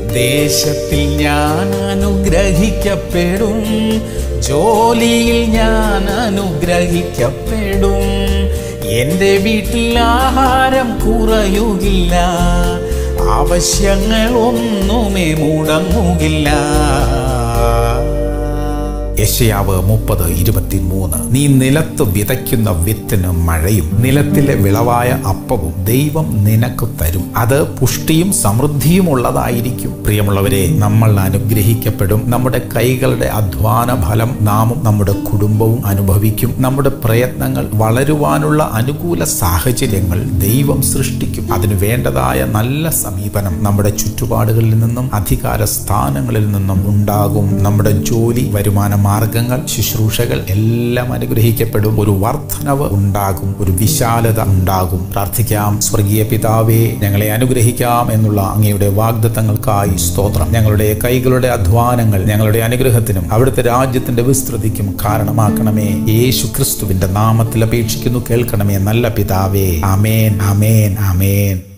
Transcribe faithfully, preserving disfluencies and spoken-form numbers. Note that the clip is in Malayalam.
ദേശത്തിൽ ഞാൻ അനുഗ്രഹിക്കപ്പെടും, ജോലിയിൽ ഞാൻ അനുഗ്രഹിക്കപ്പെടും, എൻ്റെ വീട്ടിൽ ആഹാരം കുറയുകില്ല, ആവശ്യങ്ങൾ ഒന്നുമേ മുടങ്ങുകില്ല. യെശയ്യാവ് മുപ്പത് ഇരുപത്തി മൂന്ന്. നീ നിലത്ത് വിതയ്ക്കുന്ന വിത്തിന് മഴയും നിലത്തിലെ വിളവായ അപ്പവും ദൈവം നിനക്ക് തരും, അത് പുഷ്ടിയും സമൃദ്ധിയും ഉള്ളതായിരിക്കും. പ്രിയമുള്ളവരെ, നമ്മൾ അനുഗ്രഹിക്കപ്പെടും. നമ്മുടെ കൈകളുടെ അധ്വാന ഫലം നാമും നമ്മുടെ കുടുംബവും അനുഭവിക്കും. നമ്മുടെ പ്രയത്നങ്ങൾ വളരുവാനുള്ള അനുകൂല സാഹചര്യങ്ങൾ ദൈവം സൃഷ്ടിക്കും. അതിനു വേണ്ടതായ നല്ല സമീപനം നമ്മുടെ ചുറ്റുപാടുകളിൽ നിന്നും അധികാര സ്ഥാനങ്ങളിൽ നിന്നും ഉണ്ടാകും. നമ്മുടെ ജോലി, വരുമാന മാർഗങ്ങൾ, ശുശ്രൂഷകൾ എല്ലാം അനുഗ്രഹിക്കപ്പെടും. ഒരു വർധനവ് ഉണ്ടാകും, ഒരു വിശാലത ഉണ്ടാകും. പ്രാർത്ഥിക്കാം. സ്വർഗീയ പിതാവേ, ഞങ്ങളെ അനുഗ്രഹിക്കാം എന്നുള്ള അങ്ങയുടെ വാഗ്ദത്തങ്ങൾക്കായി സ്തോത്രം. ഞങ്ങളുടെ കൈകളുടെ അധ്വാനങ്ങൾ ഞങ്ങളുടെ അനുഗ്രഹത്തിനും അവിടുത്തെ രാജ്യത്തിന്റെ വിസ്തൃതിക്കും കാരണമാക്കണമേ. യേശു ക്രിസ്തുവിന്റെ നാമത്തിൽ അപേക്ഷിക്കുന്നു, കേൾക്കണമേ നല്ല പിതാവേ. ആമേൻ, ആമേൻ, ആമേൻ.